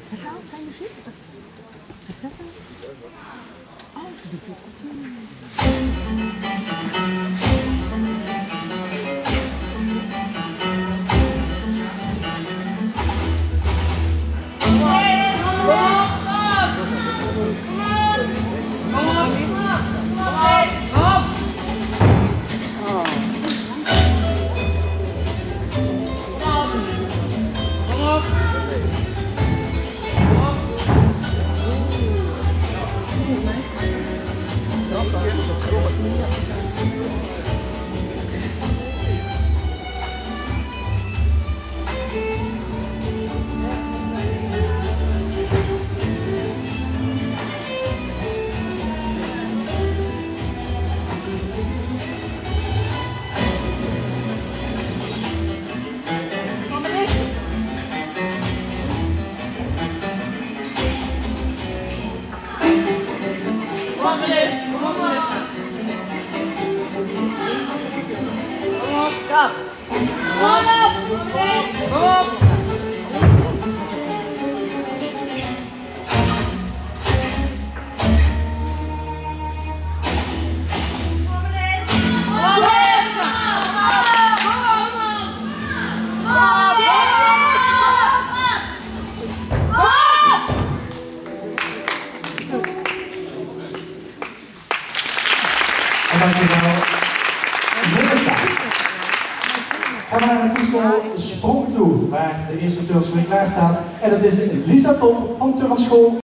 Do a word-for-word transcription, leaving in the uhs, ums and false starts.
Herhaal, geen muziek. Wat is dat dan? Oh, ze doet het goed. Kom op, Melis. Kom op, Melis. Kom op, kap. Kom op, Melis. Kom op. En dankjewel, Melissa. En we gaan naar toestel Sprong toe, waar de eerste turnschool klaar staat. En dat is Lisa Top van Turnschool.